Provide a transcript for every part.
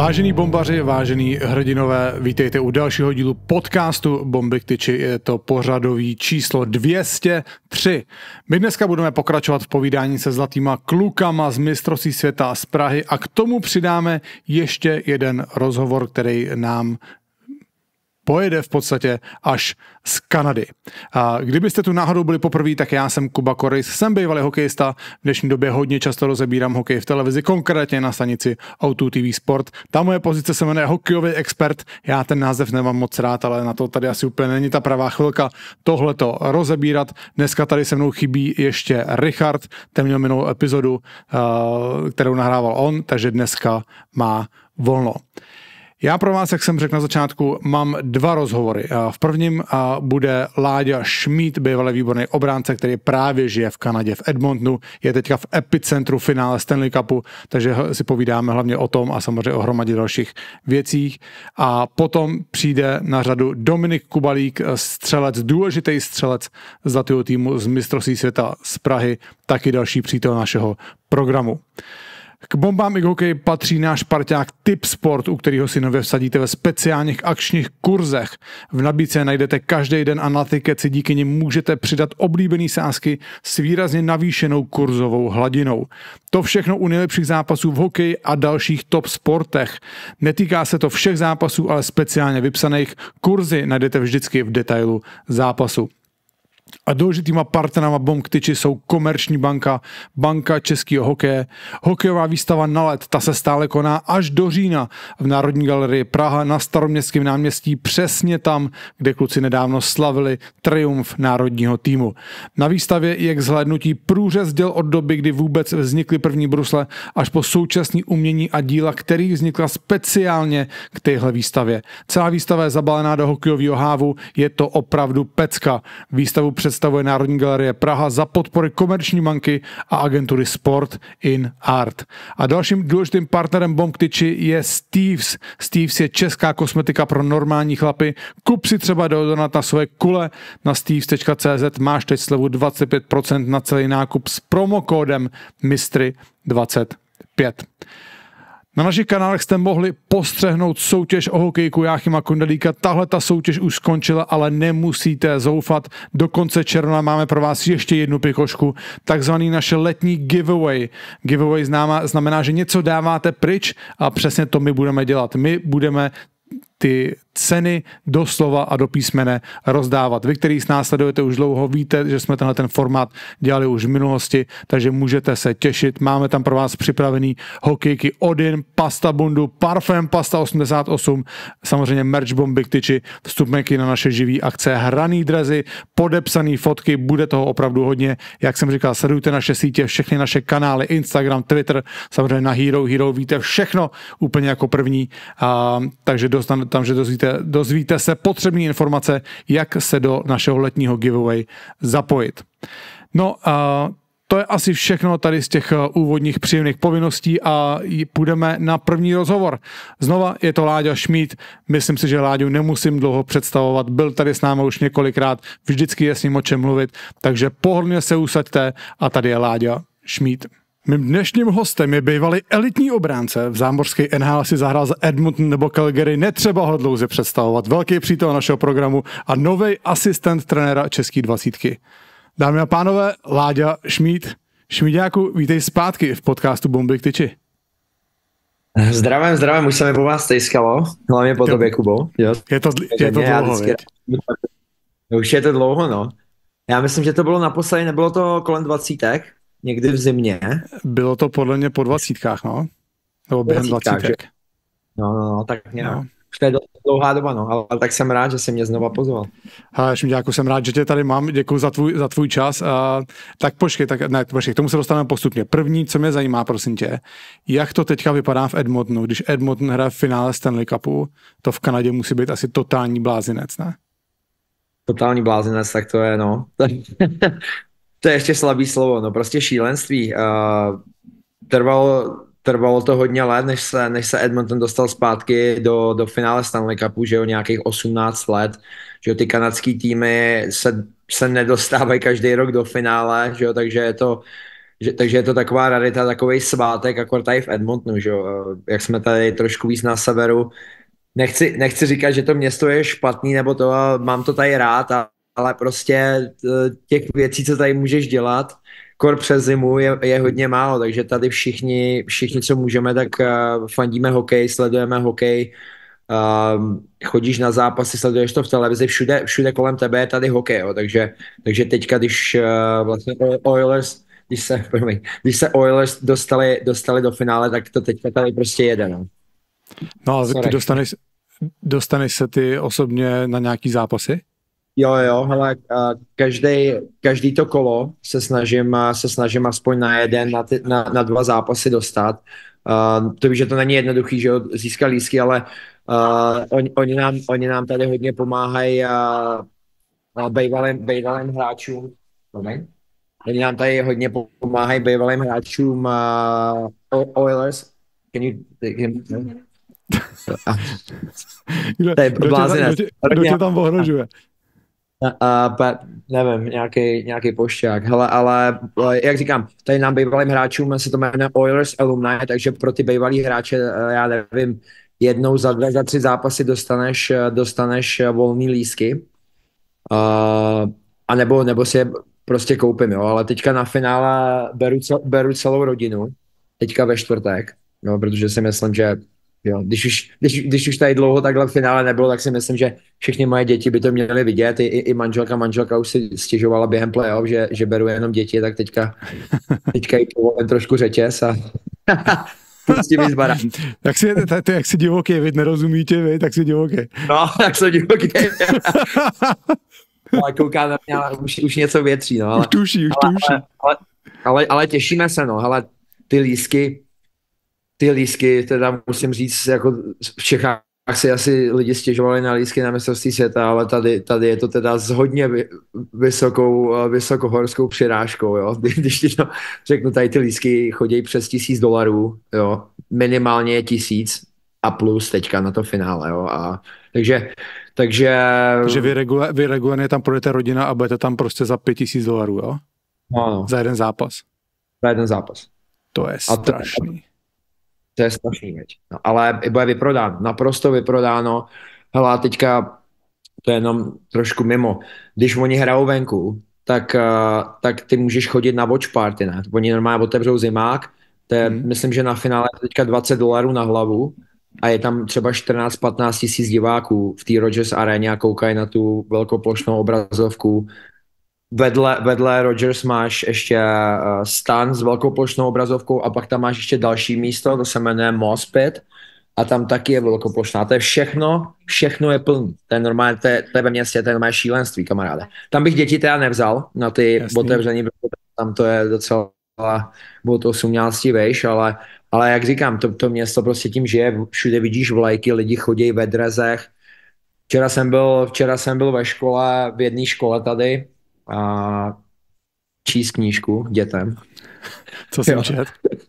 Vážení bombaři, vážení hrdinové, vítejte u dalšího dílu podcastu Bomby k tyči. Je to pořadový číslo 203. My dneska budeme pokračovat v povídání se zlatýma klukama z mistrovství světa z Prahy a k tomu přidáme ještě jeden rozhovor, který nám pojede v podstatě až z Kanady. A kdybyste tu náhodou byli poprvé, tak já jsem Kuba Korejs, jsem bývalý hokejista, v dnešní době hodně často rozebírám hokej v televizi, konkrétně na stanici O2 TV Sport. Ta moje pozice se jmenuje hokejový expert, já ten název nemám moc rád, ale na to tady asi úplně není ta pravá chvilka tohleto rozebírat. Dneska tady se mnou chybí ještě Richard, ten měl minulou epizodu, kterou nahrával on, takže dneska má volno. Já pro vás, jak jsem řekl na začátku, mám dva rozhovory. V prvním bude Láďa Šmíd, bývalý výborný obránce, který právě žije v Kanadě, v Edmontonu, je teďka v epicentru finále Stanley Cupu, takže si povídáme hlavně o tom a samozřejmě o hromadě dalších věcích. A potom přijde na řadu Dominik Kubalík, střelec, důležitý střelec zlatého týmu z mistrovství světa z Prahy, taky další přítel našeho programu. K bombám i k hokeji patří náš parťák Tip Sport, u kterého si nově vsadíte ve speciálních akčních kurzech. V nabídce najdete každý den a na tiket si díky nim můžete přidat oblíbený sázky s výrazně navýšenou kurzovou hladinou. To všechno u nejlepších zápasů v hokeji a dalších top sportech. Netýká se to všech zápasů, ale speciálně vypsaných. Kurzy najdete vždycky v detailu zápasu. A důležitýma partnerama Bomb k tyči jsou Komerční banka, banka českého hokeje, hokejová výstava na led, ta se stále koná až do října v Národní galerii Praha na Staroměstském náměstí, přesně tam, kde kluci nedávno slavili triumf národního týmu. Na výstavě je k zhlédnutí průřez děl od doby, kdy vůbec vznikly první brusle, až po současný umění a díla, který vznikla speciálně k téhle výstavě. Celá výstava je zabalená do hokejového hávu, je to opravdu pecka. Výstavu představuje Národní galerie Praha za podpory Komerční banky a agentury Sport in Art. A dalším důležitým partnerem Bomb k tyči je Steves. Steves je česká kosmetika pro normální chlapy. Kup si třeba deodorant na svoje kule na steves.cz, máš teď slevu 25% na celý nákup s promokódem MISTRY25. Na našich kanálech jste mohli postřehnout soutěž o hokejku Jáchyma Kondelíka. Tahle ta soutěž už skončila, ale nemusíte zoufat. Do konce června máme pro vás ještě jednu pikošku, takzvaný naše letní giveaway. Giveaway znamená, že něco dáváte pryč a přesně to my budeme dělat. My budeme ty ceny doslova a do písmene rozdávat. Vy, který s nás sledujete už dlouho, víte, že jsme tenhle ten formát dělali už v minulosti, takže můžete se těšit. Máme tam pro vás připravený hokejky Odin, Pasta Bundu, Parfém Pasta 88, samozřejmě merch Bomby k tyči, vstupenky na naše živý akce, hraný drezy, podepsaný fotky, bude toho opravdu hodně. Jak jsem říkal, sledujte naše sítě, všechny naše kanály, Instagram, Twitter, samozřejmě na Hero, víte všechno úplně jako první, takže dozvíte se potřebné informace, jak se do našeho letního giveaway zapojit. No a to je asi všechno tady z těch úvodních příjemných povinností a půjdeme na první rozhovor. Znova je to Láďa Šmíd, myslím si, že Láďu nemusím dlouho představovat, byl tady s námi už několikrát, vždycky je s ním o čem mluvit, takže pohodlně se usaďte a tady je Láďa Šmíd. Mým dnešním hostem je bývalý elitní obránce. V zámořské NHL si zahrál za Edmonton nebo Calgary, netřeba ho dlouze představovat. Velký přítel našeho programu a nový asistent trenéra české 20. Dámy a pánové, Láďa Šmíd. Šmíďáku, vítej zpátky v podcastu Bomby k tyči. Zdravím, už se mi po vás stejskalo, hlavně po tobě, Kubo. Jo? Je to dlouho, už je to dlouho, no. Já myslím, že to bylo naposledy, nebylo to kolem 20. Někdy v zimě. Bylo to podle mě po 20, no. Nebo během 20. No, tak nějak. No. Už to je dlouhá doba, no, ale tak jsem rád, že jsi mě znova pozval. Hele, Šmíďáku, jsem rád, že tě tady mám, děkuji za tvůj čas. Tak počkej, k tomu se dostaneme postupně. První, co mě zajímá, prosím tě, jak to teďka vypadá v Edmontonu, když Edmonton hraje v finále Stanley Cupu, to v Kanadě musí být asi totální blázinec, ne? Totální blázinec, tak to je, no. To je ještě slabý slovo, no prostě šílenství. Trvalo to hodně let, než se Edmonton dostal zpátky do finále Stanley Cupu, že jo, nějakých 18 let, že jo, ty kanadský týmy se nedostávají každý rok do finále, že jo, takže takže je to taková rarita, takovej svátek, jako tady v Edmontonu, že jo, jak jsme tady trošku víc na severu. Nechci říkat, že to město je špatný, nebo to, mám to tady rád, ale prostě těch věcí, co tady můžeš dělat, kor přes zimu je hodně málo, takže tady všichni, co můžeme, tak fandíme hokej, sledujeme hokej, chodíš na zápasy, sleduješ to v televizi, všude kolem tebe je tady hokej, jo, takže teďka, když vlastně Oilers, když se Oilers dostali do finále, tak to teďka tady prostě jede, no. No a ty dostaneš se ty osobně na nějaký zápasy? Jo, hele, každý to kolo se snažím aspoň na jeden, na 2 zápasy dostat. To víš, že to není jednoduchý, že získat lístky, ale oni nám tady hodně pomáhají bývalým hráčům. Oni nám tady hodně pomáhají bývalým hráčům Oilers. Can you take him? Kdo tě tam ohrožuje? Nevím, nějaký pošťák. Hele, ale jak říkám, tady nám bývalým hráčům se to jmenuje Oilers Alumni, takže pro ty bývalý hráče, já nevím, jednou za 2, za 3 zápasy dostaneš volný lístky. A nebo si je prostě koupím, jo, ale teďka na finále beru celou rodinu, teďka ve čtvrtek, no, protože si myslím, že jo, když už tady dlouho takhle v finále nebylo, tak si myslím, že všechny moje děti by to měly vidět, i manželka už si stěžovala během playoff, že beru jenom děti, tak teďka jí povolím trošku řetěz a prostě mi zbarám. Jak si divoký, vy nerozumíte, vy, tak si divoký. No, tak jsem divoký. Ale kouká na mě, ale už něco větří, no. Ale, už tuší. Ale těšíme se, no, hele, ty lístky, teda musím říct, jako v Čechách si asi lidi stěžovali na lístky na mistrovství světa, ale tady je to teda s hodně vysokohorskou přirážkou, jo. Když ti to řeknu, tady ty lístky chodí přes $1000, jo. Minimálně je 1000 a plus teďka na to finále, jo. A takže vy regulárně tam půjdete rodina a budete tam prostě za $5000, jo? No. Za jeden zápas. Za jeden zápas. To je strašný. To je strašný, veď. No, ale bude vyprodáno, naprosto vyprodáno. Hele, teďka to je jenom trošku mimo. Když oni hrajou venku, tak ty můžeš chodit na watch party, ne? Oni normálně otevřou zimák, to je, myslím, že na finále je teďka $20 na hlavu a je tam třeba 14-15 tisíc diváků v té Rogers aréně a koukají na tu velkoplošnou obrazovku. Vedle Rogers máš ještě stan s velkoplošnou obrazovkou a pak tam máš ještě další místo, to se jmenuje Moss Pit a tam taky je velkoplošná. To je všechno je plný. To je normálně, to je ve městě, to je normálně šílenství, kamaráde. Tam bych děti teda nevzal na ty otevření, tam to je docela od 18 vejš, ale jak říkám, to město prostě tím žije, všude vidíš vlajky, lidi chodí ve drezech. Včera jsem byl ve škole, v jedné škole tady, a číst knížku dětem. Co jsem čet?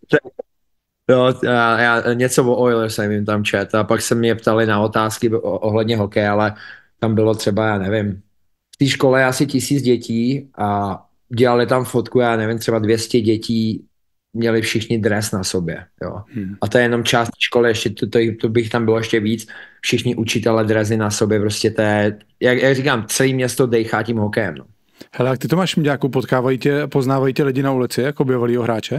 Jo, já něco o Oilers jsem jim tam čet a pak se mě ptali na otázky ohledně hokeje, ale tam bylo třeba, já nevím, v té škole je asi 1000 dětí a dělali tam fotku, já nevím, třeba 200 dětí měli všichni dres na sobě, jo. A to je jenom část školy, ještě to bych tam bylo ještě víc, všichni učitelé dresy na sobě, prostě to je, jak říkám, celé město dejchá tím hokejem, no. Hele, jak ty to máš, Mďáku, poznávají tě lidi na ulici jako bývalýho hráče?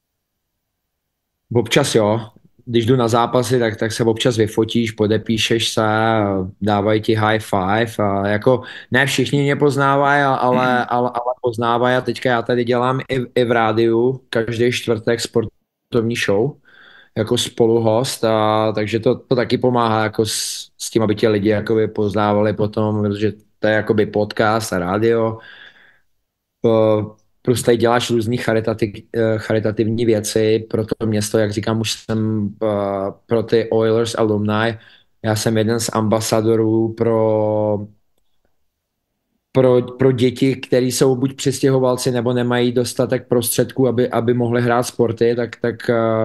Občas jo, když jdu na zápasy, tak se občas vyfotíš, podepíšeš se, dávají ti high five a jako ne všichni mě poznávají, ale poznávají a teďka já tady dělám i v rádiu každý čtvrtek sportovní show jako spoluhost a takže to taky pomáhá jako s tím, aby tě lidi jakoby poznávali potom, protože to je jakoby podcast a rádio. Prostě tady děláš různý charitativní věci pro to město, jak říkám, už jsem pro ty Oilers Alumni, já jsem jeden z ambasadorů pro děti, kteří jsou buď přistěhovalci nebo nemají dostatek prostředků, aby mohli hrát sporty, tak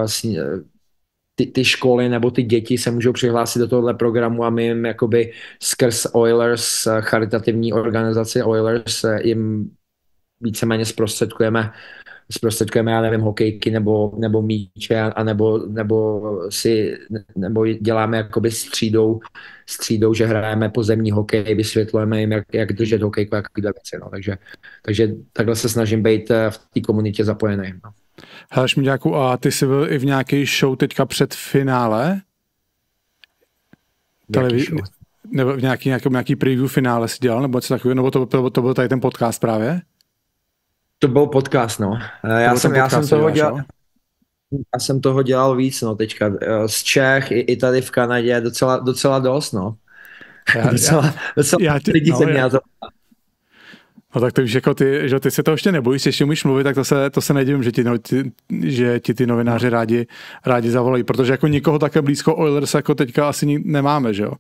ty školy nebo ty děti se můžou přihlásit do tohohle programu a my jim jakoby skrz Oilers, charitativní organizaci Oilers, jim víceméně zprostředkujeme zprostředkujeme, já nevím, hokejky nebo míče, nebo děláme jakoby střídou, že hrajeme pozemní hokej, vysvětlujeme jim, jak držet hokejku, jak věci, no. Takže takhle se snažím být v té komunitě zapojený. No. Hele, Šmíďáku, a ty jsi byl i v nějaký show teďka před finále? Nebo v nějaký preview finále si dělal, nebo něco takového, nebo to byl tady ten podcast právě? To byl podcast, no. Já jsem toho dělal víc, no, teďka z Čech i tady v Kanadě docela dost, no. Docela lidí se mě na to... No tak to víš, jako ty se to ještě nebojíš, ještě umíš mluvit, tak to se nedivím, že ti ty novináři rádi zavolají, protože jako nikoho také blízko Oilers jako teďka asi nemáme, že jo?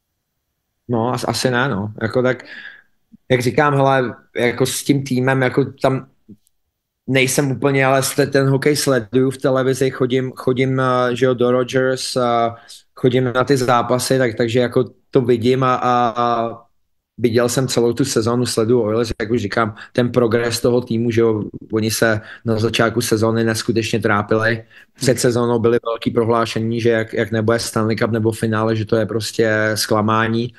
No, asi ne, no. Jako tak, jak říkám, hele, jako s tím týmem, jako tam nejsem úplně, ale ten hokej sleduju v televizi, chodím že jo, do Rogers, chodím na ty zápasy, takže jako to vidím a viděl jsem celou tu sezónu, sleduju Oilers, jak už říkám, ten progres toho týmu, že jo, oni se na začátku sezóny neskutečně trápili. Před sezónou byly velký prohlášení, že jak nebude Stanley Cup nebo finále, že to je prostě zklamání.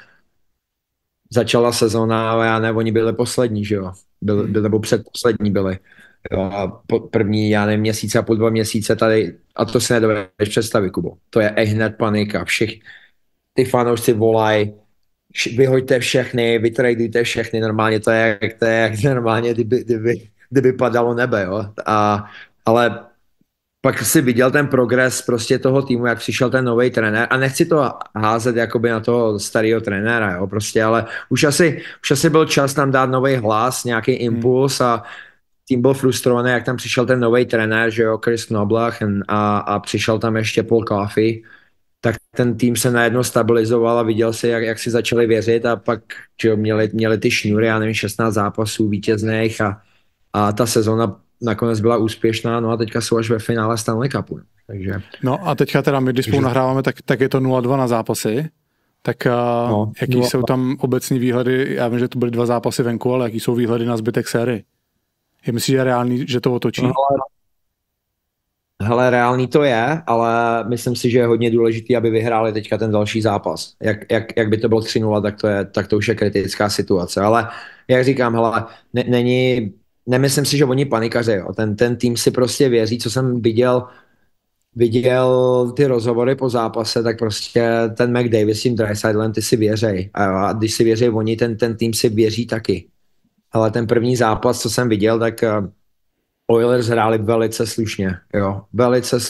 Začala sezóna, ale já ne, oni byli poslední, že jo, nebo předposlední byli. Jo, a první, já nevím, měsíce a půl, 2 měsíce tady, a to si nedovedeš představit, Kubo. To je hned panika, ty fanoušci volají, vyhoďte všechny, vytradujte všechny, normálně to je jak normálně, kdyby padalo nebe, jo. Ale pak si viděl ten progres prostě toho týmu, jak přišel ten nový trenér, a nechci to házet jakoby na toho starého trenéra, jo, prostě, ale už asi byl čas tam dát nový hlas, nějaký impuls a tým byl frustrovaný, jak tam přišel ten nový trenér, že jo, Chris Knoblauch a přišel tam ještě Paul Coffey, tak ten tým se najednou stabilizoval a viděl si, jak si začali věřit a pak že jo, měli ty šňůry, já nevím, 16 zápasů vítězných a ta sezona nakonec byla úspěšná, no a teďka jsou až ve finále Stanley Cupu. Takže... No a teďka teda my, když spolu nahráváme, tak je to 0-2 na zápasy. Tak jaký jsou tam obecní výhledy? Já vím, že to byly 2 zápasy venku, ale jaký jsou výhledy na zbytek série? Je myslíš, že je reálný, že to otočí? No, hele, reálný to je, ale myslím si, že je hodně důležitý, aby vyhráli teďka ten další zápas. Jak by to bylo 3-0, tak to už je kritická situace. Ale jak říkám, hele, nemyslím si, že oni panikaři. Jo. Ten tým si prostě věří, co jsem viděl ty rozhovory po zápase, tak prostě ten McDavid s tím Draisaitlem, ty si věřej. A když si věří oni, ten tým si věří taky. Ale ten první zápas, co jsem viděl, tak Oilers hráli velice slušně. Jo. Velice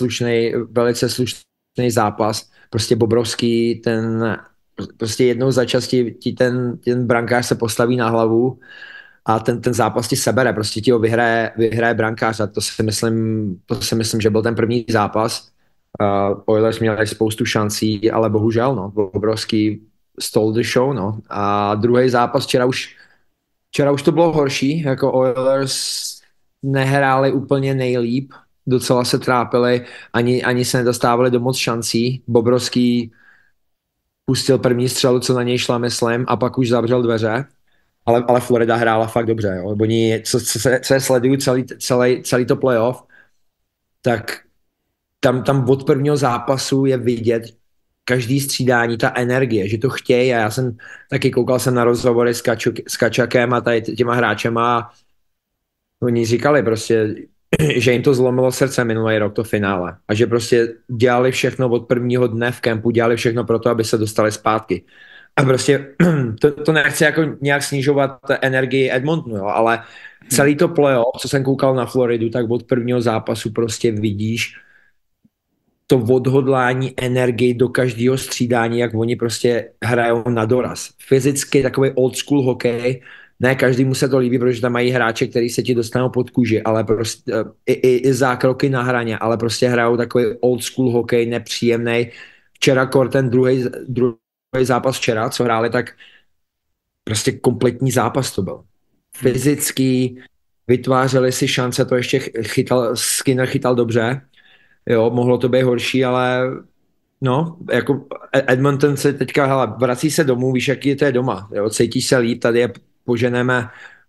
slušný zápas. Prostě Bobrovský, prostě jednou za čas ti ten brankář se postaví na hlavu a ten zápas ti sebere, prostě ti ho vyhraje brankář a to si myslím, že byl ten první zápas. Oilers měli spoustu šancí, ale bohužel, no, Bobrovský stole the show, no. A druhý zápas včera už to bylo horší, jako Oilers nehráli úplně nejlíp, docela se trápili, ani se nedostávali do moc šancí. Bobrovský pustil první střelu, co na něj šla, myslím, a pak už zavřel dveře. Ale Florida hrála fakt dobře. Jo. Oni, co se sledují celý to playoff, tak tam od prvního zápasu je vidět každý střídání, ta energie, že to chtějí. A já jsem taky koukal na rozhovory s Kačakem a tady těma hráčema a oni říkali prostě, že jim to zlomilo srdce minulý rok, to finále. A že prostě dělali všechno od prvního dne v kempu, dělali všechno pro to, aby se dostali zpátky. A prostě to nechci jako nějak snižovat energii Edmontonu, jo, ale celý to playoff, co jsem koukal na Floridu, tak od prvního zápasu prostě vidíš to odhodlání energii do každého střídání, jak oni prostě hrajou na doraz. Fyzicky takový old school hokej, ne každému se to líbí, protože tam mají hráče, kteří se ti dostanou pod kůži, ale prostě i zákroky na hraně, ale prostě hrajou takový old school hokej, nepříjemný. Včera ten druhý zápas včera, co hráli, tak prostě kompletní zápas to byl. Fyzický, vytvářeli si šance, to ještě Skinner chytal dobře, jo, mohlo to být horší, ale no, jako Edmonton se teďka, hele, vrací se domů, víš, jaký to je doma, jo, cítíš se líp, tady je poženeme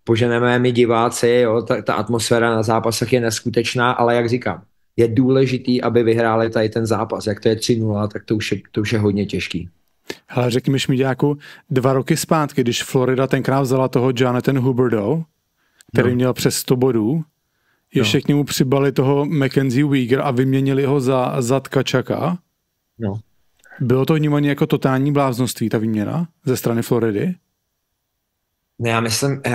poženeme my diváci, jo, ta atmosféra na zápasech je neskutečná, ale jak říkám, je důležitý, aby vyhráli tady ten zápas. Jak to je 3-0, tak to už je hodně těžký. Hele, řekni mi, Šmíďáku, 2 roky zpátky, když Florida tenkrát vzala toho Jonathan Huberdeau, který měl přes 100 bodů, ještě k němu přibali toho Mackenzie Weegar a vyměnili ho za Tkachaka. No. Bylo to vnímané jako totální bláznoství, ta výměna ze strany Floridy? Já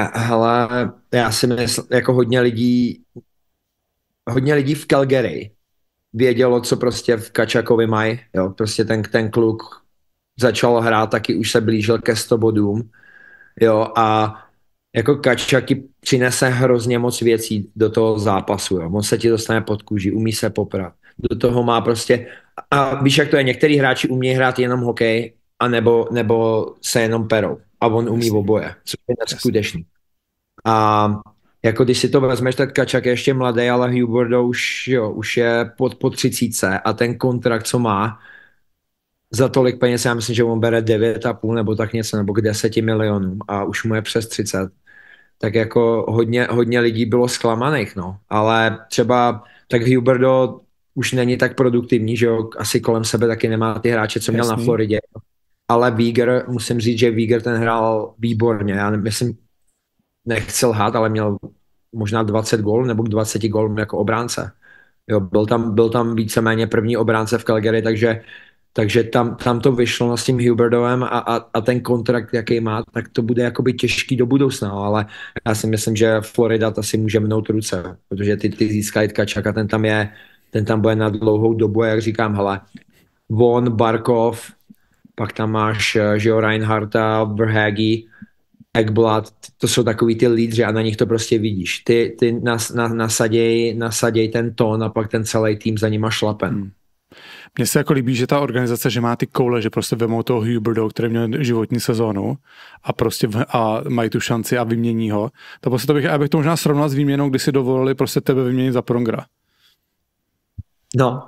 si myslím, jako hodně lidí v Calgary vědělo, co prostě v Kačakovi mají. Jo, prostě ten kluk začal hrát, taky už se blížil ke 100 bodům. Jo, a jako Kačaky přinese hrozně moc věcí do toho zápasu. Jo. On se ti dostane pod kůži, umí se poprat. Do toho má prostě... A víš, jak to je, některý hráči umí hrát jenom hokej, nebo se jenom perou. A on umí oboje, což je neskutečný. A jako když si to vezmeš, tak Kačak je ještě mladý, ale Huberdeau už je po 30 a ten kontrakt, co má, za tolik peněz, já myslím, že on bere 9,5 nebo tak něco, nebo k 10 milionům a už mu je přes 30. Tak jako hodně lidí bylo zklamaných, no. Ale třeba tak Huberdeau už není tak produktivní, že jo, asi kolem sebe taky nemá ty hráče, co měl na Floridě. Ale Weegar, musím říct, že Weegar ten hrál výborně. Já myslím, nechci lhát, ale měl možná 20 gól nebo 20 gól jako obránce. Jo, byl tam víceméně první obránce v Calgary, takže tam to vyšlo s tím Huberdeauem a ten kontrakt, jaký má, tak to bude jakoby těžký do budoucna, ale já si myslím, že Florida to si může mnout ruce, protože ty získají Tkachaka, ten tam bude na dlouhou dobu, jak říkám, hele, Von, Barkov, pak tam máš Reinharta, Verhaeghe, Ekblad, to jsou takový ty lídři a na nich to prostě vidíš. Ty nasaděj ten tón a pak ten celý tým za nima šlapen. Mně se jako líbí, že ta organizace, že má ty koule, že prostě vemou toho Huberdeau, který měl životní sezónu a prostě a mají tu šanci a vymění ho. Tak prostě abych to možná srovnal s výměnou, kdy si dovolili prostě tebe vyměnit za Prongra. No.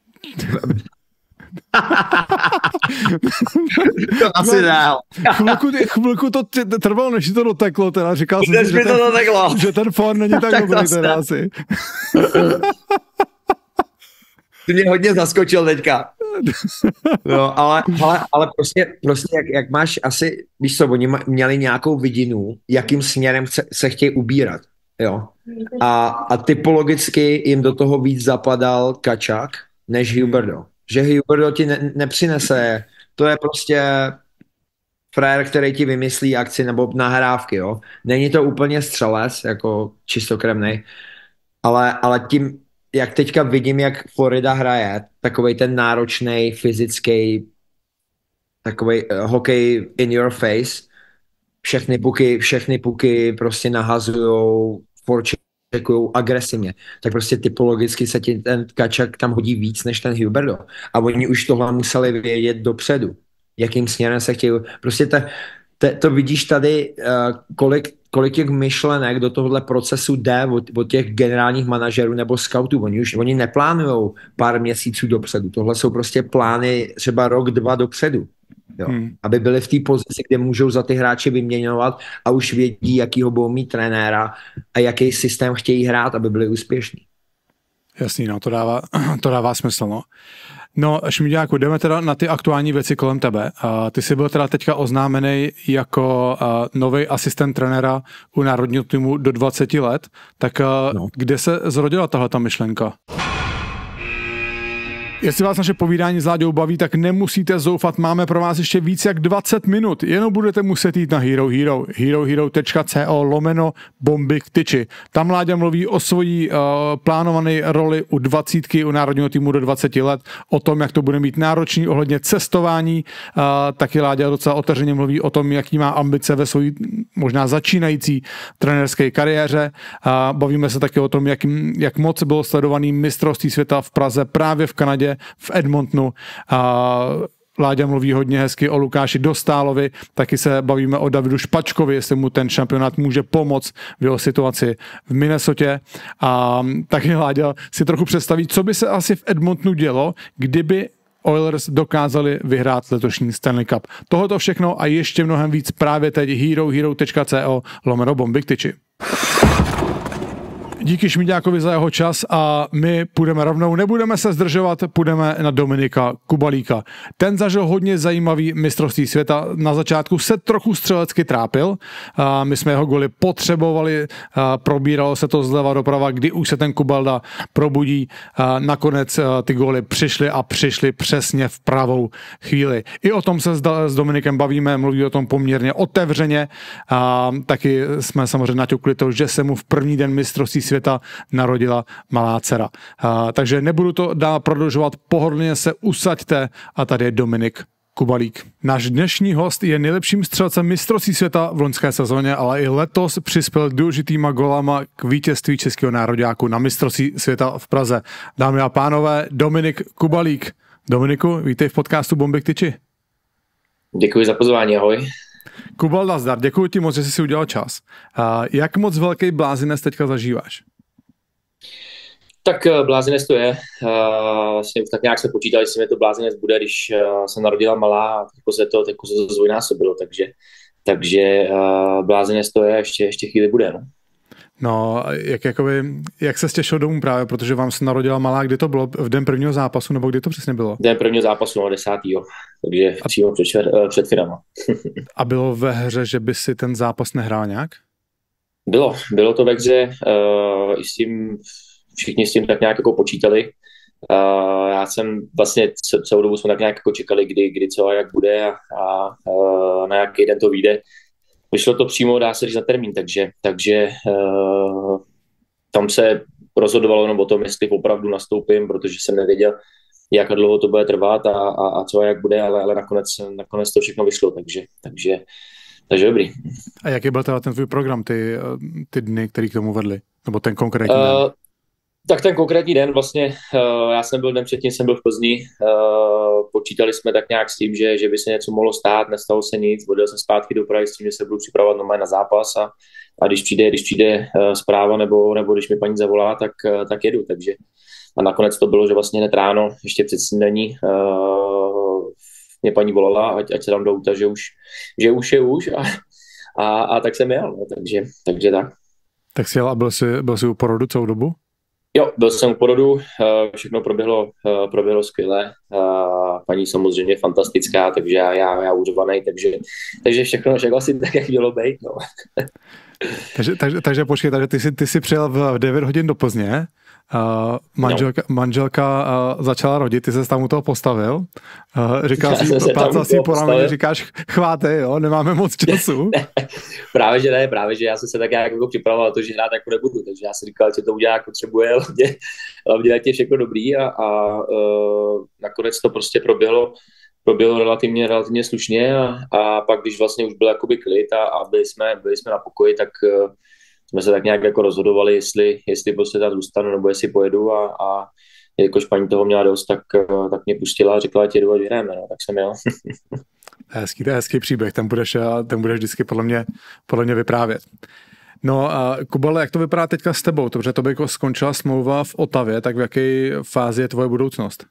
To asi dál. Chvilku to trvalo, než to doteklo, teda říkal jsem si, že ten fond není tak dobrý teda asi. Ty mě hodně zaskočil teďka. No, ale prostě jak máš asi, víš co, oni měli nějakou vidinu, jakým směrem se chtějí ubírat. Jo. A typologicky jim do toho víc zapadal Kačak než Huberdeau. Že Huberdeau ti nepřinese, to je prostě frajer, který ti vymyslí akci nebo nahrávky, jo. Není to úplně střelec, jako čistokrevnej, ale tím, jak teďka vidím, jak Florida hraje, takovej ten náročný, fyzický, takovej hokej in your face, všechny puky prostě nahazujou, forečekujou agresivně, tak prostě typologicky se ti ten Tkachak tam hodí víc než ten Huberdeau. A oni už tohle museli vědět dopředu, jakým směrem se chtějí. Prostě to vidíš tady, kolik těch myšlenek do tohohle procesu jde od těch generálních manažerů nebo scoutů. Oni neplánujou pár měsíců dopředu. Tohle jsou prostě plány třeba rok, 2 dopředu. Jo. Aby byli v té pozici, kde můžou za ty hráče vyměňovat a už vědí, jakýho budou mít trenéra a jaký systém chtějí hrát, aby byli úspěšní. Jasný, no, to dává smysl, no. No, Šmíďáku, jdeme teda na ty aktuální věci kolem tebe. Ty jsi byl teda teďka oznámený jako nový asistent trenéra u národního týmu do 20 let, tak kde se zrodila tahleta myšlenka? Jestli vás naše povídání s Láďou baví, tak nemusíte zoufat, máme pro vás ještě víc jak 20 minut, jenom budete muset jít na herohero.co/Bomby k tyči. Tam Láďa mluví o svojí plánované roli u 20 u národního týmu do 20 let, o tom, jak to bude mít náročný ohledně cestování, taky Láďa docela otevřeně mluví o tom, jaký má ambice ve své možná začínající trenérské kariéře. Bavíme se taky o tom, jak moc bylo sledovaný mistrovství světa v Praze, právě v Kanadě, v Edmontonu. Láďa mluví hodně hezky o Lukáši Dostálovi, taky se bavíme o Davidu Špačkovi, jestli mu ten šampionát může pomoct v jeho situaci v Minnesotě. A taky Láďa si trochu představí, co by se asi v Edmontonu dělo, kdyby Oilers dokázali vyhrát letošní Stanley Cup. Tohoto všechno a ještě mnohem víc právě teď herohero.co/bombiktyči. Díky Šmíďákovi za jeho čas a my půjdeme rovnou, nebudeme se zdržovat, půjdeme na Dominika Kubalíka. Ten zažil hodně zajímavý mistrovství světa, na začátku se trochu střelecky trápil, my jsme jeho goly potřebovali, probíralo se to zleva doprava, kdy už se ten Kubalda probudí, nakonec ty goly přišly přesně v pravou chvíli. I o tom se s Dominikem bavíme, mluví o tom poměrně otevřeně, taky jsme samozřejmě naťukli to, že se mu v první den mistrovství světa narodila malá dcera. Takže nebudu to dál prodlužovat, pohodlně se usaďte a tady je Dominik Kubalík. Náš dnešní host je nejlepším střelcem mistrovství světa v loňské sezóně, ale i letos přispěl důležitýma golama k vítězství českého nároďáku na mistrovství světa v Praze. Dámy a pánové, Dominik Kubalík. Dominiku, vítej v podcastu Bombiktyči. Děkuji za pozvání, ahoj. Kubal, nazdar, děkuji ti moc, že jsi si udělal čas. Jak moc velký blázinec teďka zažíváš? Tak blázinec to je. Vlastně tak nějak se počítali, jestli mi to blázinec bude, když se narodila malá a teď se to zdvojnásobilo, takže blázinec to je, ještě chvíli bude. No. No, jak se těšil domů právě, protože vám se narodila malá, kdy to bylo? V den prvního zápasu, nebo kdy to přesně bylo? Den prvního zápasu, 10. Takže přímo před finama. A bylo ve hře, že by si ten zápas nehrál nějak? Bylo to ve hře, všichni s tím tak nějak jako počítali. Já jsem vlastně celou dobu jsme tak nějak jako čekali, kdy co a jak bude a na jaký den to vyjde. Vyšlo to přímo, dá se říct, na termín, takže tam se rozhodovalo jenom o tom, jestli opravdu nastoupím, protože jsem nevěděl, jak dlouho to bude trvat a co a jak bude, ale nakonec to všechno vyšlo, takže dobrý. A jaký byl teda ten tvůj program, ty dny, který k tomu vedli? Nebo ten konkrétní den? Tak ten konkrétní den vlastně, já jsem byl den předtím, jsem byl v Plzni, počítali jsme tak nějak s tím, že by se něco mohlo stát, nestalo se nic, odjel jsem zpátky do Prahy s tím, že se budu připravovat normálně na zápas a když přijde zpráva nebo když mi paní zavolá, tak jedu, takže a nakonec to bylo, že vlastně hned ráno, ještě před snídaní, mě paní volala, ať se dám do auta, že už je a tak jsem jel, no, takže tak. Tak jsi jel a byl jsi u porodu celou dobu? Jo, byl jsem u porodu, všechno proběhlo skvěle, paní samozřejmě fantastická, takže já uřvanej, takže všechno asi tak, jak mělo být, no. Takže počkej, takže ty jsi přijel v 9 hodin do Plzně, manželka začala rodit, ty ses tam u toho postavil, říkal si, plácal si po rameni, říkáš, chváte, jo, nemáme moc času. Právě že já jsem se tak jako připravoval na to, že hrát jako nebudu, takže já jsem říkal, že to udělá, jak potřebuje, hlavně ať je všechno dobrý a nakonec to prostě proběhlo relativně slušně a pak, když vlastně už byl jakoby klid a byli jsme na pokoji, tak jsme se tak nějak jako rozhodovali, jestli prostě tam zůstanu, nebo jestli pojedu a jelikož paní toho měla dost, tak mě pustila a řekla, ať jedu a vyhrajeme, no, tak jsem jel. To je hezký příběh, ten budeš vždycky podle mě vyprávět. No a Kubale, jak to vypadá teďka s tebou? Protože to by jako skončila smlouva v Otavě, tak v jaké fázi je tvoje budoucnost?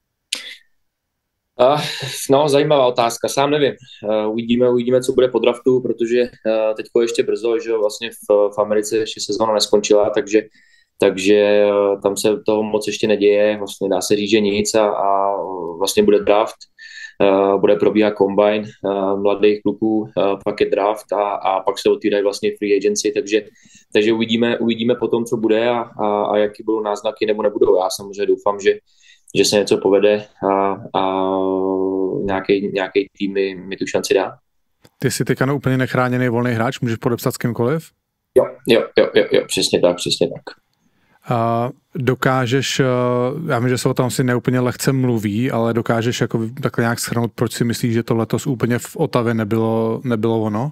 No, zajímavá otázka, sám nevím. Uvidíme, co bude po draftu, protože teďko ještě brzo, že vlastně v Americe ještě sezóna neskončila, takže tam se toho moc ještě neděje, vlastně dá se říct, že nic a vlastně bude draft, bude probíhat combine mladých kluků, pak je draft a pak se otvírají vlastně free agency, takže uvidíme potom, co bude a jaký budou náznaky nebo nebudou. Já samozřejmě doufám, že se něco povede a nějaký tým mi tu šanci dá. Ty jsi teďka úplně nechráněný volný hráč, můžeš podepsat s kýmkoliv? Jo, přesně tak. A dokážeš, já vím, že se o tom si neúplně lehce mluví, ale dokážeš jako takhle nějak shrnout, proč si myslíš, že to letos úplně v Otavě nebylo ono?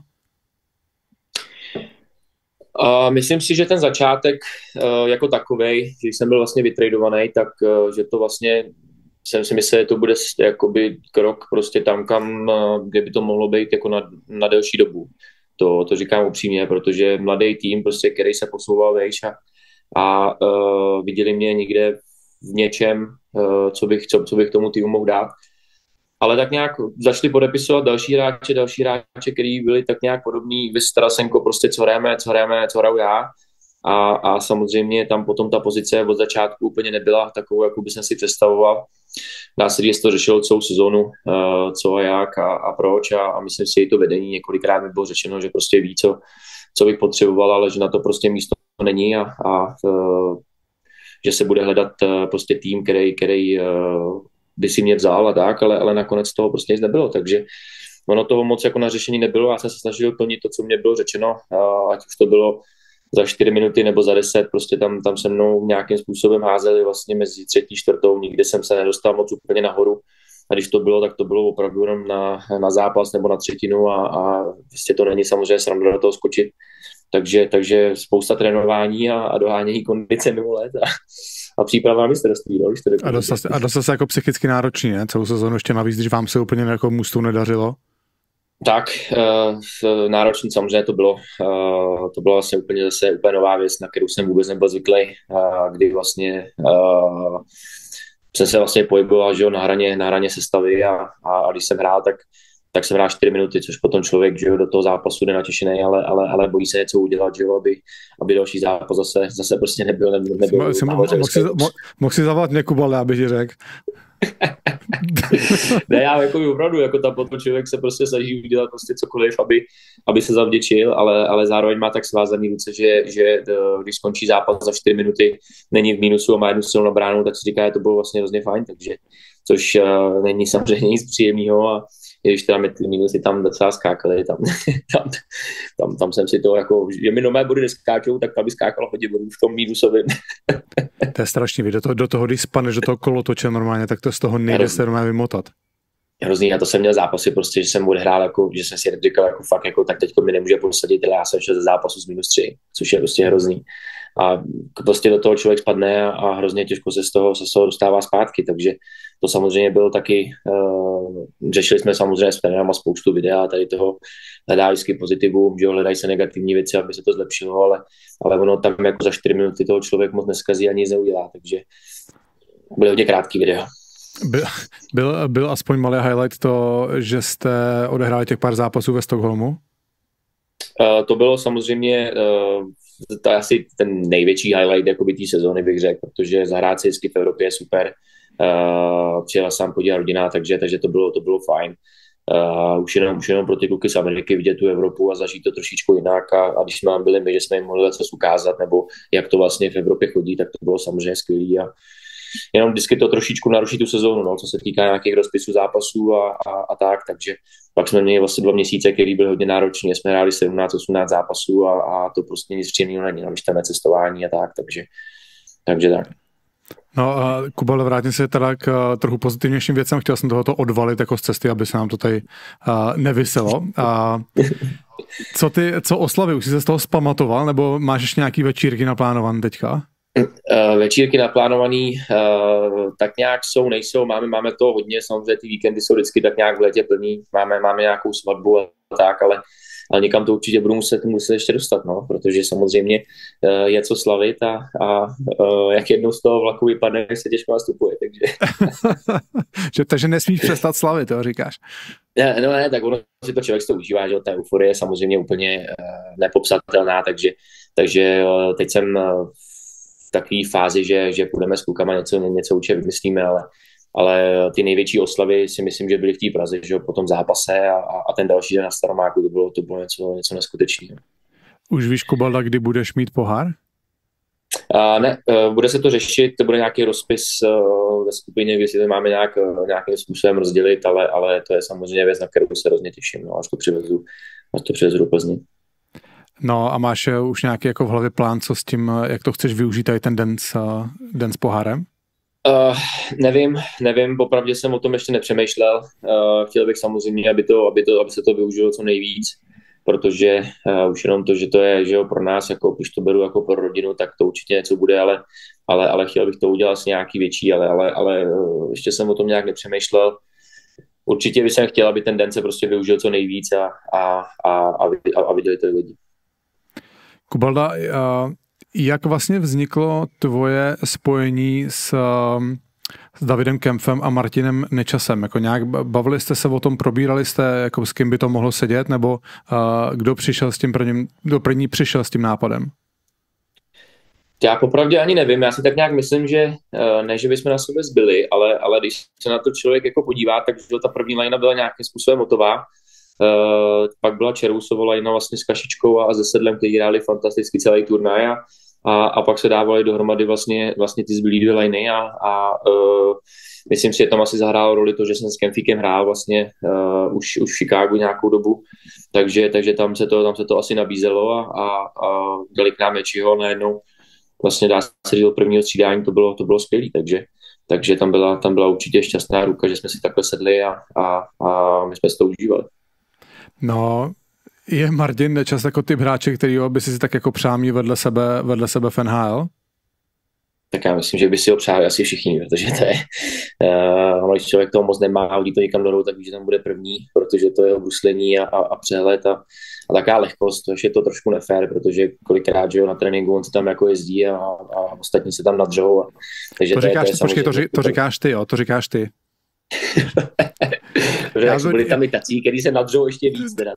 Myslím si, že ten začátek jako takovej, že jsem byl vlastně vytradovaný, tak že to vlastně jsem si myslel, že to bude jakoby krok prostě tam, kde by to mohlo být jako na delší dobu. To říkám upřímně, protože mladý tým, prostě, který se posouval vejš a viděli mě někde v něčem, co bych tomu týmu mohl dát. Ale tak nějak začali podepisovat další hráče, který byli tak nějak podobní, vy Tarasenko, prostě co hraju já. A samozřejmě tam potom ta pozice od začátku úplně nebyla takovou, jakou bych si představoval. Dá se říct, to řešilo celou sezónu, co a jak a proč a myslím si, že to vedení několikrát mi bylo řečeno, že prostě ví, co bych potřeboval, ale že na to prostě místo není a že se bude hledat prostě tým, který by si mě vzal a tak, ale nakonec toho prostě nic nebylo, takže ono toho moc jako na řešení nebylo, já jsem se snažil plnit to, co mě bylo řečeno, ať už to bylo za 4 minuty nebo za 10, prostě tam se mnou nějakým způsobem házeli vlastně mezi třetí, čtvrtou, nikdy jsem se nedostal moc úplně nahoru a když to bylo, tak to bylo opravdu jenom na zápas nebo na třetinu a vlastně to není samozřejmě sranda do toho skočit, takže spousta trénování a dohánění kondice mimo let a příprava na mistrovství. No, a dostal se jako psychicky náročný, ne? Celou sezónu ještě navíc, když vám se úplně jako mužstvu nedařilo? Tak, náročný samozřejmě to bylo. To byla vlastně úplně nová věc, na kterou jsem vůbec nebyl zvyklý, kdy vlastně jsem se vlastně pohyboval, že jo, na hraně sestavy a když jsem hrál, tak jsem hrál 4 minuty, což potom člověk, že jo, do toho zápasu jde natěšený, ale bojí se něco udělat, že jo, aby další zápas zase prostě nebyl mohl si zavolat mě Kubale, aby ti řekl. Ne, já jako opravdu, jako tam potom člověk se prostě snaží udělat prostě cokoliv, aby se zavděčil, ale zároveň má tak svázaný ruce, že když skončí zápas za 4 minuty, není v mínusu a má jednu silnou bránu, tak si říká, že to bylo vlastně hrozně fajn, takže což není samozřejmě nic příjemného a když teda ty minusy tam docela skákaly, tam jsem si to jako, že mi nové body neskáčou, tak tam by skákalo hodně bodů v tom minusovém. To je strašný, do toho, když spadneš do toho kolotoče normálně, tak to z toho nejde se normálně vymotat. Hrozný, já to jsem měl zápasy prostě, že jsem odehrál, jako, že jsem si říkal, jako fakt, jako, tak teďko mi nemůže posadit, ale já jsem šel ze zápasu z -3, což je prostě hrozný. A prostě do toho člověk spadne a hrozně těžko se z toho dostává zpátky, takže to samozřejmě bylo taky, řešili jsme samozřejmě s trenérama spoustu videa tady toho, hledá vždycky pozitivum, že hledají se negativní věci, aby se to zlepšilo, ale ono tam jako za 4 minuty toho člověk moc neskazí a nic neudělá, takže byl hodně krátký video. Byl aspoň malý highlight to, že jste odehráli těch pár zápasů ve Stockholmu? To bylo samozřejmě to je asi ten největší highlight jakoby té sezóny, bych řekl, protože zahrát si vždycky v Evropě je super. Přijela sám podívat rodina, takže to bylo fajn. Už jenom pro ty kluky z Ameriky vidět tu Evropu a zažít to trošičku jinak a když jsme tam byli my, že jsme jim mohli něco ukázat nebo jak to vlastně v Evropě chodí, tak to bylo samozřejmě skvělý a jenom vždycky to trošičku naruší tu sezónu, no, co se týká nějakých rozpisů zápasů a tak, takže pak jsme měli vlastně 2 měsíce, který byl hodně náročný, jsme hráli 17-18 zápasů a to prostě nic příjemného není, no, když tam je cestování a tak, takže tak. No Kuba, vrátím se teda k trochu pozitivnějším věcem, chtěl jsem tohoto odvalit jako z cesty, aby se nám to tady nevyselo. Co oslavy, už jsi se z toho zpamatoval, nebo máš ještě nějaký večírky naplánované teďka? Večírky naplánovaný tak nějak nejsou, máme to hodně, samozřejmě ty víkendy jsou vždycky tak nějak v létě plný, máme nějakou svatbu a tak, ale někam to určitě budu muset ještě dostat, no, protože samozřejmě je co slavit a jak jednou z toho vlaku vypadne, se těžko nastupuje, takže. Takže nesmíš přestat slavit, to říkáš. Ne, tak ono si to člověk to užívá, že ta euforie je samozřejmě úplně nepopsatelná, takže teď jsem v takové fázi, že půjdeme s klukama něco určitě vymyslíme, ale ty největší oslavy si myslím, že byly v té Praze, že po tom zápase a ten další den na Staromáku, to bylo něco neskutečného. Už víš, Kubalda, kdy budeš mít pohár? Ne, bude se to řešit, to bude nějaký rozpis ve skupině, kde si to máme nějakým způsobem rozdělit, ale to je samozřejmě věc, na kterou se hrozně těším, no, až to přivezu do Plzně. No a máš už nějaký jako v hlavě plán, co s tím, jak to chceš využít tady ten den s pohárem? Nevím, popravdě jsem o tom ještě nepřemýšlel. Chtěl bych samozřejmě, aby se to využilo co nejvíc, protože už jenom to, že to je, že jo, pro nás, jako když to beru jako pro rodinu, tak to určitě něco bude, ale chtěl bych to udělat asi nějaký větší, ale ještě jsem o tom nějak nepřemýšlel. Určitě bych chtěl, aby ten den se prostě využil co nejvíc a viděli to lidi. Kubalda, jak vlastně vzniklo tvoje spojení s Davidem Kempfem a Martinem Nečasem? Jako nějak bavili jste se o tom, probírali jste, jako s kým by to mohlo sedět, nebo kdo první přišel s tím nápadem? Já popravdě ani nevím, já si tak nějak myslím, že ne, že bychom na sebe zbyli, ale když se na to člověk jako podívá, tak ta první lajna byla nějakým způsobem hotová. Pak byla Čerousova lajna vlastně s Kašičkou a se Sedlem, kteří hráli fantasticky celý turnaj a pak se dávali dohromady vlastně ty zbylý dvě lajny a myslím si, že tam asi zahrálo roli to, že jsem s Kempfíkem hrál vlastně už v Chicagu nějakou dobu, takže tam se to asi nabízelo a dali k nám Mečiho najednou. Vlastně dá se říct, od prvního střídání to bylo skvělé, takže tam byla určitě šťastná ruka, že jsme si takhle sedli a my jsme si to užívali. No, je Martin Nečas jako typ hráče, kterýho by si tak jako přámí vedle sebe v NHL? Tak já myslím, že by si ho přáli asi všichni, protože to je, když člověk toho moc nemá, hodí to někam dolů, tak ví, že tam bude první, protože to je obuslení a přehled a taková lehkost, což je to trošku nefér, protože kolikrát, že jo, na tréninku on se tam jako jezdí a ostatní se tam nadřou. Takže to říkáš ty, jo, to říkáš ty. Byli tam i tací, který se nadřou ještě víc. Teda.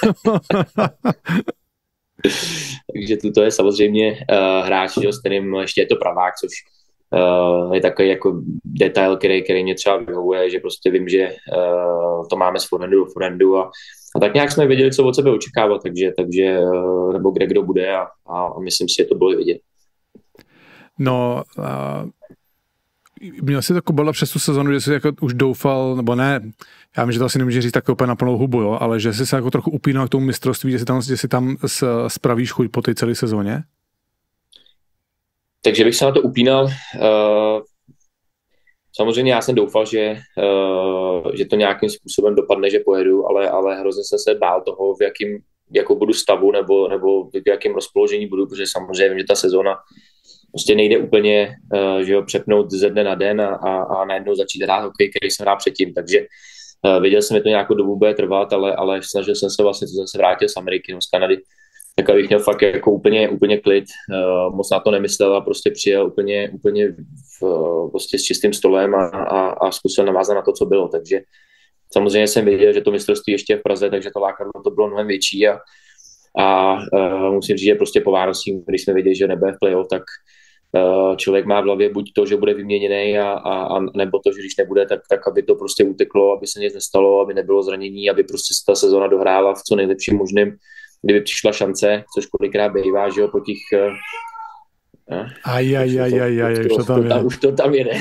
Takže to je samozřejmě hráč, s kterým ještě je to pravák, což je takový jako detail, který mě třeba vyhovuje, že prostě vím, že to máme z forehandu do forehandu a tak nějak jsme věděli, co od sebe očekávat, takže nebo kde kdo bude a myslím si, že to bylo vidět. No, měl jsi to Kubala přes tu sezonu, že jsi jako už doufal, nebo ne, já vím, že to asi nemůže říct tak úplně na plnou hubu, jo, ale že jsi se jako trochu upínal k tomu mistrovství, že si tam spravíš chuť po té celé sezóně? Takže bych se na to upínal. Samozřejmě já jsem doufal, že to nějakým způsobem dopadne, že pojedu, ale hrozně jsem se bál toho, v jakou budu stavu nebo v jakém rozpoložení budu, protože samozřejmě vím, že ta sezóna prostě nejde úplně že jo, přepnout ze dne na den a najednou začít hrát hokej, který jsem hrál předtím, takže věděl jsem, že to nějakou dobu bude trvat, ale snažil jsem se vlastně, co jsem se vrátil z Ameriky, z Kanady, tak abych měl fakt jako úplně klid, moc na to nemyslel a prostě přijel úplně prostě s čistým stolem a zkusil navázat na to, co bylo, takže samozřejmě jsem věděl, že to mistrovství ještě je v Praze, takže to lákadlo to bylo mnohem větší a musím říct, že prostě po Vánocích, když jsme věděli, že nebude v playoff, tak člověk má v hlavě buď to, že bude vyměněný a nebo to, že když nebude, tak aby to prostě uteklo, aby se nic nestalo, aby nebylo zranění, aby prostě ta sezona dohrála v co nejlepším možným, kdyby přišla šance, což kolikrát bývá, že jo, po těch už to tam jede.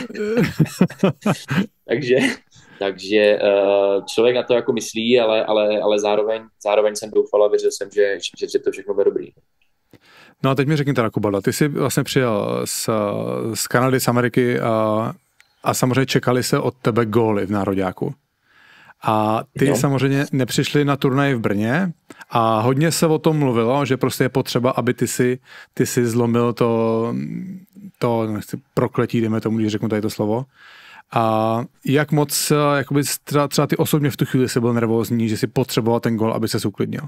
Takže člověk na to jako myslí, ale zároveň jsem doufal a věřil jsem, že to všechno bude dobrý. No a teď mi řekni teda, Kubala, ty jsi vlastně přijel z Kanady, z Ameriky a samozřejmě čekali se od tebe góly v nároďáku. A ty samozřejmě nepřišli na turnaj v Brně a hodně se o tom mluvilo, že prostě je potřeba, aby ty si zlomil to nechci prokletí, dejme tomu, když řeknu tady to slovo. A jak moc, jakoby třeba ty osobně v tu chvíli jsi byl nervózní, že si potřeboval ten gól, aby se uklidnil?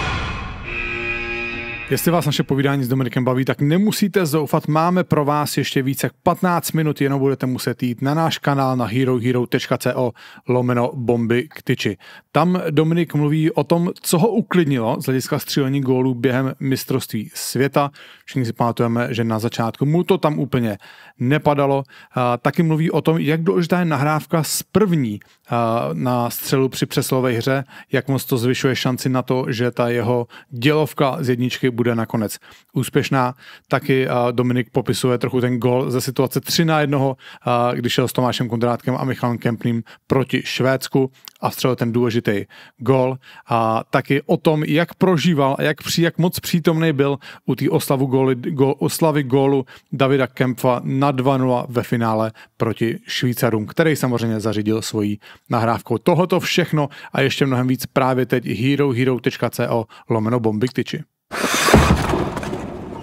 Jestli vás naše povídání s Dominikem baví, tak nemusíte zoufat, máme pro vás ještě více jak 15 minut, jenom budete muset jít na náš kanál na herohero.co/bomby k tyči. Tam Dominik mluví o tom, co ho uklidnilo z hlediska střílení gólů během mistrovství světa. Všichni si pamatujeme, že na začátku mu to tam úplně nepadalo. Taky mluví o tom, jak důležitá je nahrávka z první na střelu při přesilové hře, jak moc to zvyšuje šanci na to, že ta jeho dělovka z jedničky bude nakonec úspěšná. Taky Dominik popisuje trochu ten gól ze situace 3-1, když šel s Tomášem Kondrátkem a Michalem Kempným proti Švédsku a střelil ten důležitý gól. A taky o tom, jak prožíval a jak moc přítomný byl u té oslavy gólu Davida Kempfa na 2-0 ve finále proti Švýcarům, který samozřejmě zařídil svojí nahrávkou. Tohoto všechno a ještě mnohem víc právě teď herohero.co/bomby k tyči.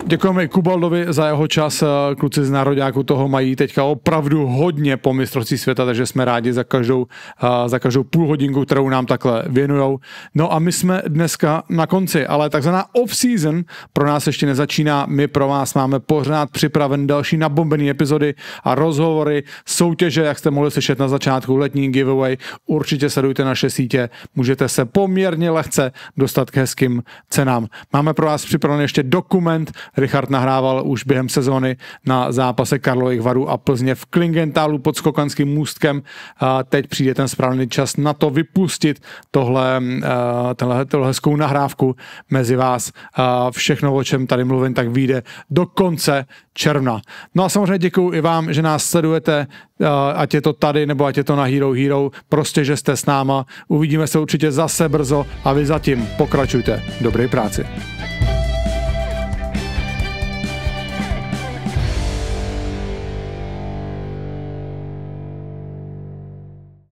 Děkujeme i Kubaldovi za jeho čas. Kluci z Nároďáku toho mají teďka opravdu hodně po mistrovství světa, takže jsme rádi za každou půl hodinku, kterou nám takhle věnujou. No a my jsme dneska na konci, ale takzvaná off-season pro nás ještě nezačíná. My pro vás máme pořád připraven další nabombený epizody a rozhovory, soutěže, jak jste mohli slyšet na začátku, letní giveaway. Určitě sledujte naše sítě, můžete se poměrně lehce dostat k hezkým cenám. Máme pro vás připraven ještě dokument. Richard nahrával už během sezóny na zápase Karlových Varů a Plzně v Klingentálu pod Skokanským můstkem. Teď přijde ten správný čas na to vypustit tohle hezkou nahrávku mezi vás. Všechno, o čem tady mluvím, tak vyjde do konce června. No a samozřejmě děkuju i vám, že nás sledujete, ať je to tady, nebo ať je to na Hero Hero, prostě, že jste s náma. Uvidíme se určitě zase brzo a vy zatím pokračujte. Dobré práci.